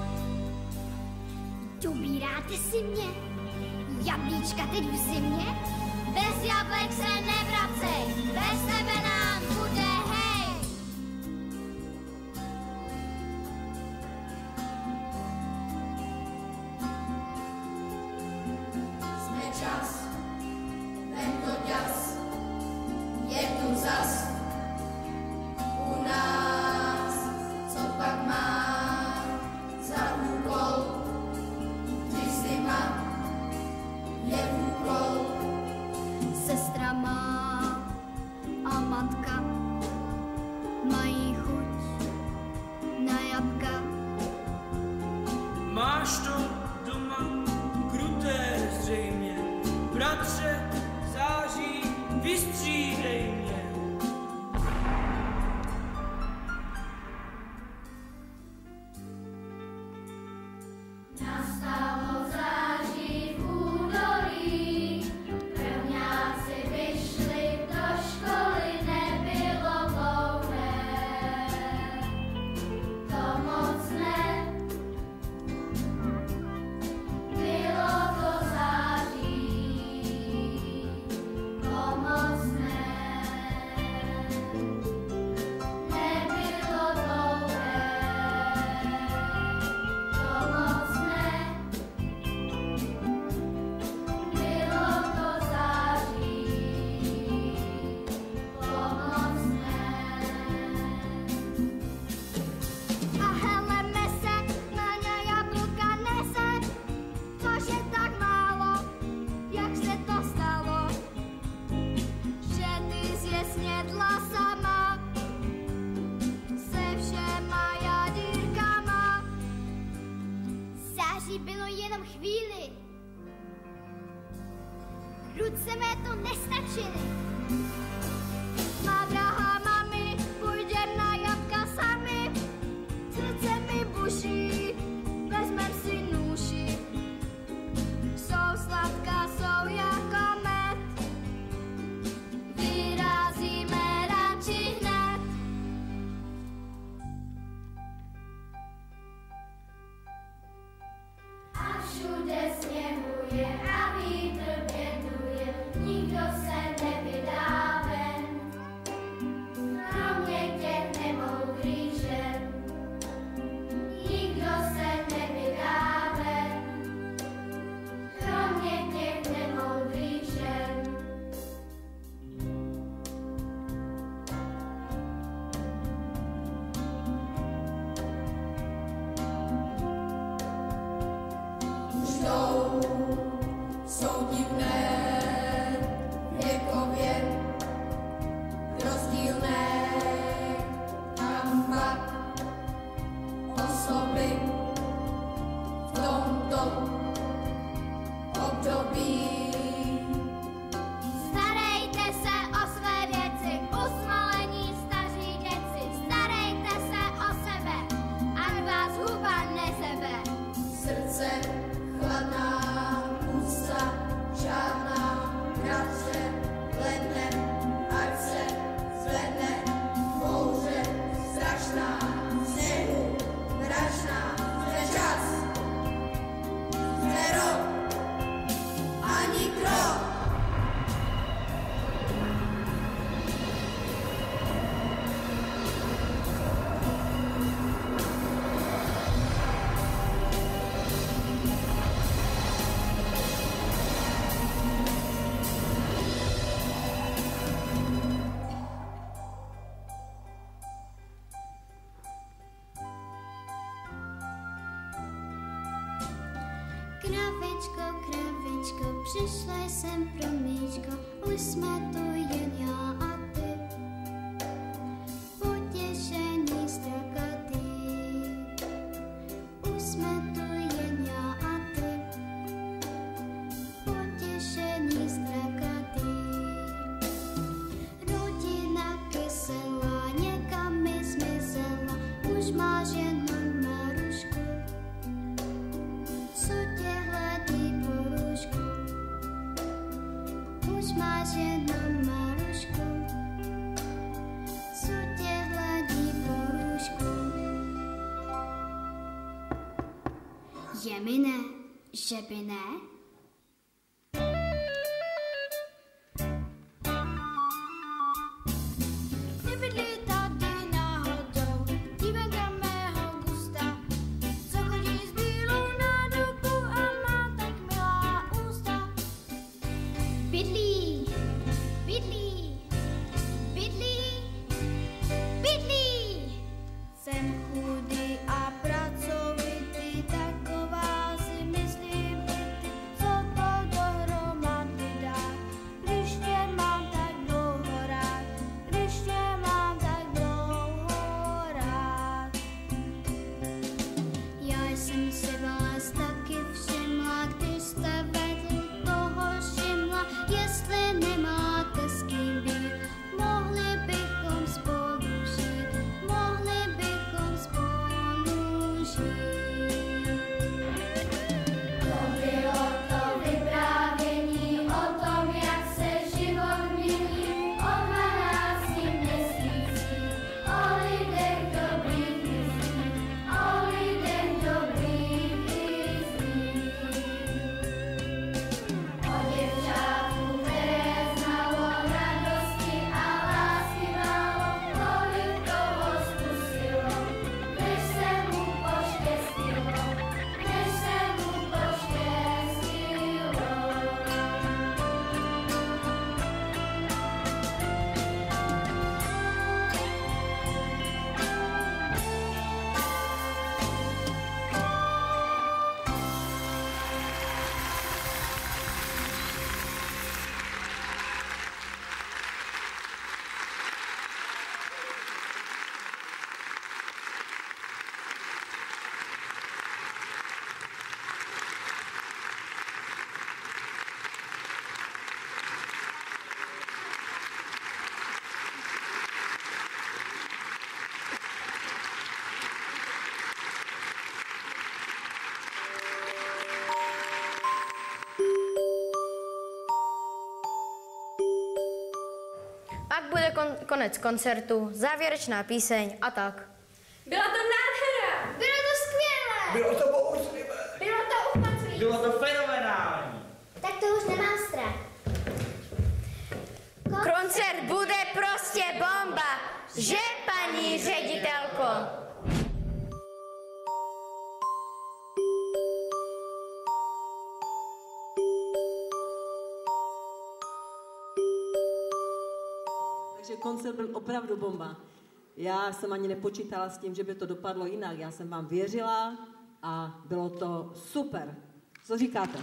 Dobíráte si mě, jablíčka teď v zimě? Bez jablek se nevracej, bez tebe nám bude hej. Jsme čas, tento ťas je tu zas. U nás, co pak má za úkol, když zima je úkol. matka mají chuť na jabka. Máš to doma kruté zřejmě, bratře, září, vystřídej mě. Nastalo září v údolí, prvňáci vyšli do školy, nebylo dlouhé, to moc ne, bylo to září, to moc ne, nebylo dlouhé, to moc ne, bylo to září, pomoc ne. A hele mese, Náňa jablka nese, což je tak málo, jak se to stalo, že ty jsi je snědla sama, se všema jadírkama. Září bylo jenom chvíli, ruce mé to nestačily. Má drahá mami, půjdem na jabka sami, srdce mi buší, vezmem si nůši. Jsou sladká, jsou jako med, vyrazíme radši hned. A všude sněhuje a vítr běduje, nikdo se nevydá ven, kromě těch nemoudrých žen. Nikdo se nevydá ven, kromě těch nemoudrých žen. Už jdou, jsou divné, věkově rozdílné, kam pak osoby v tomto období. Starejte se o své věci, usmolení staří děci, starejte se o sebe, ať vás huba nezebe. Srdce chladná, ústa žádná, bratře, ledne, ať se zvedne bouře strašná, sněhu mračná, jsme čas, jsme rok, ani krok. Kravičko, kravičko, přišla jsem pro mlíčko, už jsme tu jen já a ty, potěšení strokatý. Už jsme tu jen já a ty, potěšení strokatý. Rodina kyselá, někam mi zmizela, už máš jenom Marušku, co tě hledí po růžku. Už máš jenom Marušku, co tě hledí po růžku. Je mi ne, že by ne? Nebydlí tady náhodou dívenka mého gusta, co chodí s bílou nádobu a má tak milá ústa. Bydlí, bydlí, bydlí, bydlí. Jsem chudý a pracovitý, taková si myslím i ty. kon- konec koncertu, závěrečná píseň a tak. Byla to nádhera! Bylo to skvělé! Bylo to bouřlivé. Bylo to upatřující. Bylo to fenomenální. Tak to už nemám strach. Koncert bude prostě bomba, že paní ředitelko? Takže koncert byl opravdu bomba. Já jsem ani nepočítala s tím, že by to dopadlo jinak. Já jsem vám věřila a bylo to super. Co říkáte?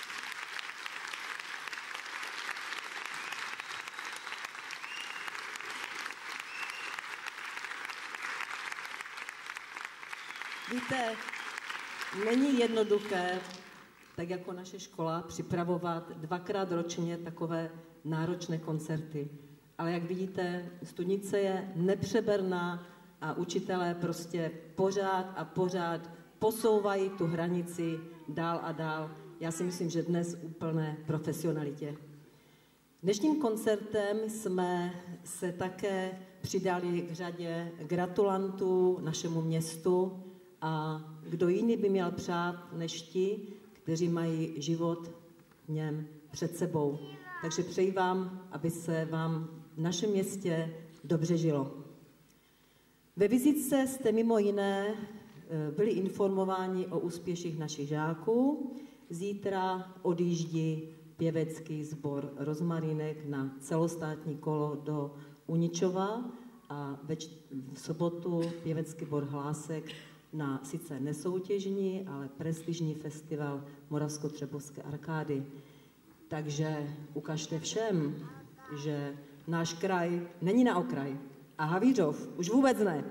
Víte, není jednoduché, tak jako naše škola, připravovat dvakrát ročně takové náročné koncerty. Ale jak vidíte, studnice je nepřeberná a učitelé prostě pořád a pořád posouvají tu hranici dál a dál. Já si myslím, že dnes úplné profesionalitě. Dnešním koncertem jsme se také přidali k řadě gratulantů našemu městu a kdo jiný by měl přát než ti, kteří mají život v něm před sebou. Takže přeji vám, aby se vám v našem městě dobře žilo. Ve vizitce jste mimo jiné byli informováni o úspěších našich žáků. Zítra odjíždí pěvecký sbor Rozmarínek na celostátní kolo do Uničova a ve č- v sobotu pěvecký sbor Hlásek na sice nesoutěžní, ale prestižní festival Moravskotřebovské arkády. Takže ukažte všem, že náš kraj není na okraj. A Havířov už vůbec ne.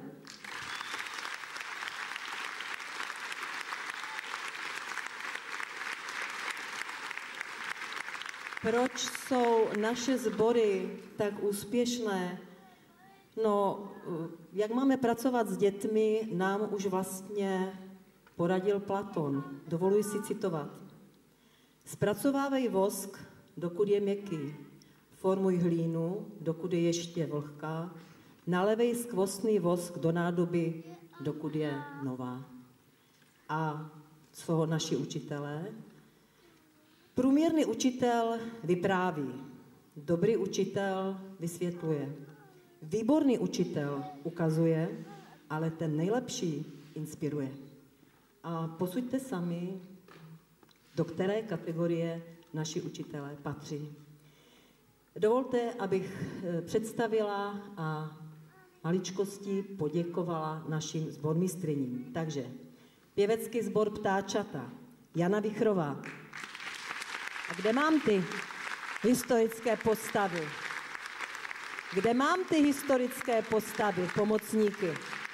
Proč jsou naše sbory tak úspěšné? No, jak máme pracovat s dětmi, nám už vlastně poradil Platon. Dovoluji si citovat. Zpracovávej vosk, dokud je měkký. Formuj hlínu, dokud je ještě vlhká. Nalevej skvostný vosk do nádoby, dokud je nová. A co naši učitelé? Průměrný učitel vypráví. Dobrý učitel vysvětluje. Výborný učitel ukazuje, ale ten nejlepší inspiruje. A posuďte sami, do které kategorie naši učitelé patří. Dovolte, abych představila a maličkostí poděkovala našim sbormistryním. Takže pěvecký sbor Ptáčata, Jana Vichrová. A kde mám ty historické postavy? Kde mám ty historické postavy, pomocníky?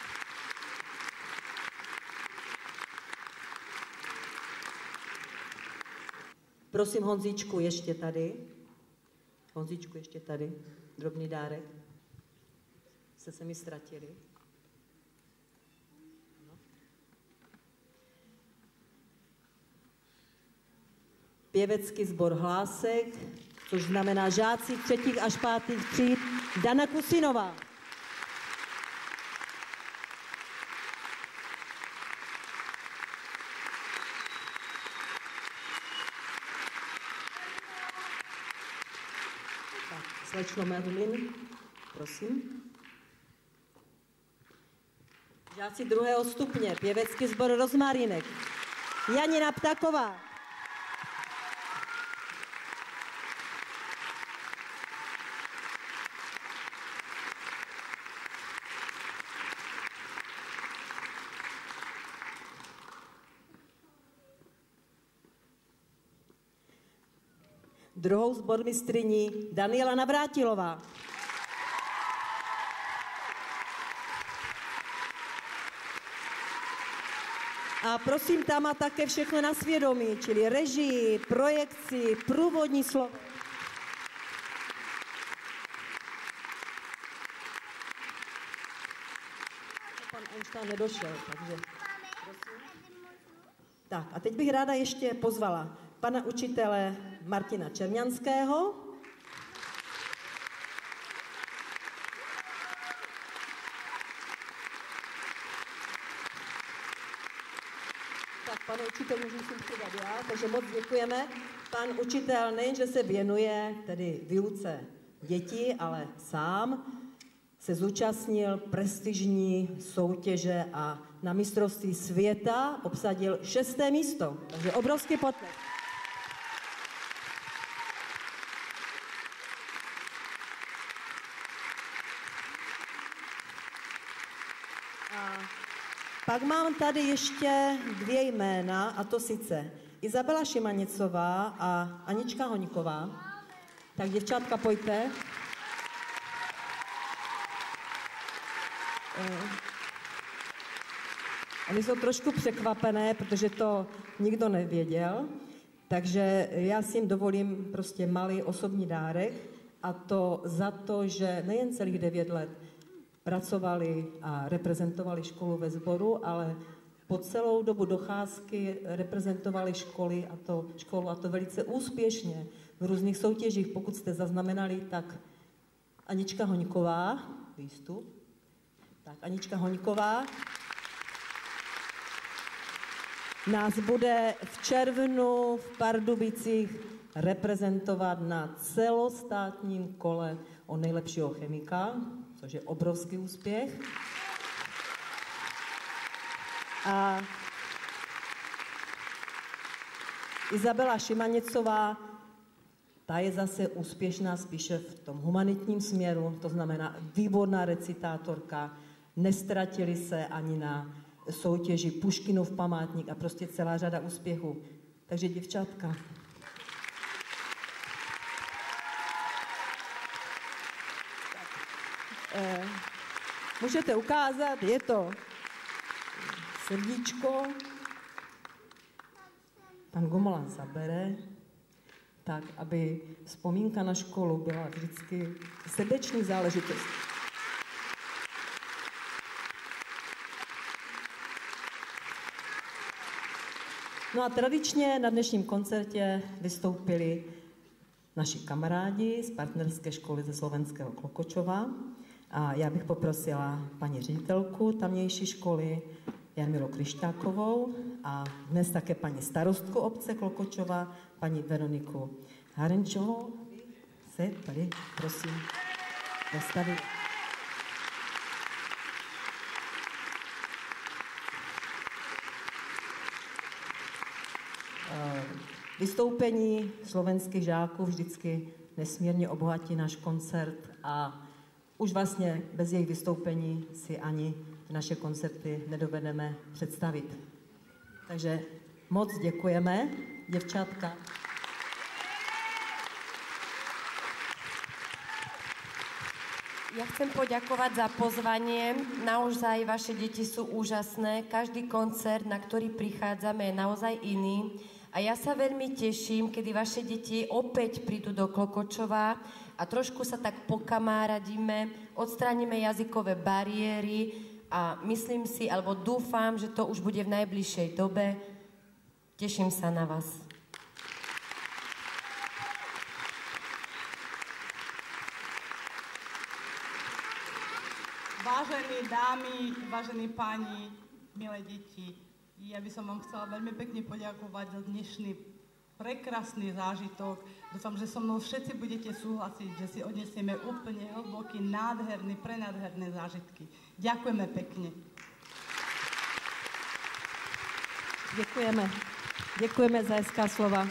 Prosím, Honzíčku, ještě tady. Honzíčku, ještě tady. Drobný dárek. Jste se mi ztratili. No. Pěvecký sbor Hlásek, což znamená žáci třetích až pátých tříd, Dana Kusinová. Slečno Merlin, prosím. Žáci druhého stupně, pěvecký sbor Rozmarínek, Janina Ptaková. Druhou sbormistryní Daniela Navrátilová. A prosím, tam má také všechno na svědomí, čili režii, projekci, průvodní slovo. Pan Einstein nedošel, takže prosím. Tak a teď bych ráda ještě pozvala pana učitele Martina Čerňanského, Panu učiteli musím přidat já, takže moc děkujeme. Pan učitel nejenže se věnuje tedy výuce dětí, ale sám se zúčastnil prestižní soutěže a na mistrovství světa obsadil šesté místo. Takže obrovský potlesk. A pak mám tady ještě dvě jména, a to sice Izabela Šimanicová a Anička Hoňková. Tak děvčátka, pojďte. Oni jsou trošku překvapené, protože to nikdo nevěděl, takže já si jim dovolím prostě malý osobní dárek, a to za to, že nejen celých devět let pracovali a reprezentovali školu ve sboru, ale po celou dobu docházky reprezentovali školy a to, školu a to velice úspěšně v různých soutěžích. Pokud jste zaznamenali, tak Anička Hoňková, výstup, tak Anička Hoňková nás bude v červnu v Pardubicích reprezentovat na celostátním kole o nejlepšího chemika, což je obrovský úspěch. A Izabela Šimanicová, ta je zase úspěšná spíše v tom humanitním směru, to znamená výborná recitátorka, nestratili se ani na soutěži Puškinův památník a prostě celá řada úspěchů. Takže děvčátka. Eh, můžete ukázat, je to srdíčko, pan Gomola zabere, tak, aby vzpomínka na školu byla vždycky srdeční záležitost. No a tradičně na dnešním koncertě vystoupili naši kamarádi z partnerské školy ze slovenského Klokočova. A já bych poprosila paní ředitelku tamnější školy Jarmilu Kryštákovou a dnes také paní starostku obce Klokočova, paní Veroniku Harenčovou, aby se tady, prosím, dostavili. Vystoupení slovenských žáků vždycky nesmírně obohatí náš koncert a už vlastně bez jejich vystoupení si ani naše koncerty nedovedeme představit. Takže moc děkujeme, děvčátka. Ja chcem poďakovať za pozvanie. Naozaj vaše deti sú úžasné. Každý koncert, na ktorý prichádzame, je naozaj iný. A ja sa veľmi teším, kedy vaše deti opäť prídu do Klokočova a trošku sa tak pokamáradíme, odstránime jazykové bariéry a myslím si, alebo dúfam, že to už bude v najbližšej dobe. Teším sa na vás. Vážení dámy, vážení páni, milé deti, ja by som vám chcela veľmi pekne poďakovať za dnešný prekrásny zážitok. Dúfam, že so mnou všetci budete súhlasiť, že si odnesieme úplne hlboký, nádherný, prenádherné zážitky. Ďakujeme pekne. Děkujeme. Děkujeme za hezká slova.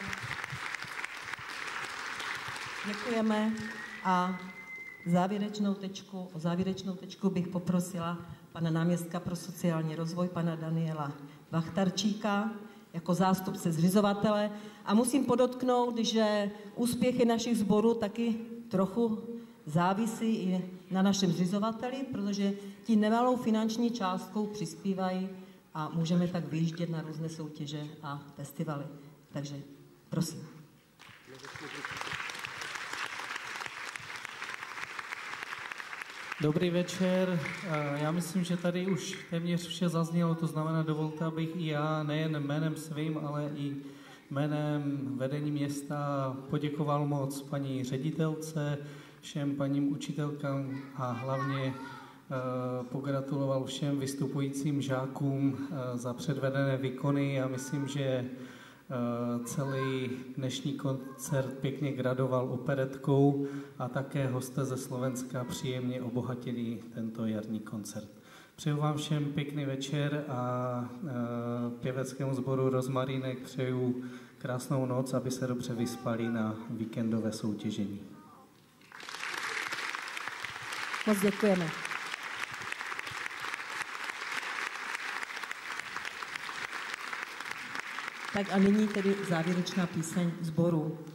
Děkujeme a závěrečnou tečku, o závěrečnou tečku bych poprosila pana náměstka pro sociální rozvoj, pana Daniela Vachtarčíka, jako zástupce zřizovatele. A musím podotknout, že úspěchy našich sborů taky trochu závisí i na našem zřizovateli, protože ti nemalou finanční částkou přispívají a můžeme tak vyjíždět na různé soutěže a festivaly. Takže prosím. Dobrý večer. Já myslím, že tady už téměř vše zaznělo, to znamená, dovolte, abych i já nejen jménem svým, ale i jménem vedení města poděkoval moc paní ředitelce, všem paním učitelkám a hlavně pogratuloval všem vystupujícím žákům za předvedené výkony. Já myslím, že celý dnešní koncert pěkně gradoval operetkou a také hosté ze Slovenska příjemně obohatili tento jarní koncert. Přeju vám všem pěkný večer a pěveckému sboru Rozmarínek přeju krásnou noc, aby se dobře vyspali na víkendové soutěžení. Moc děkujeme. Tak a nyní tedy závěrečná píseň sboru.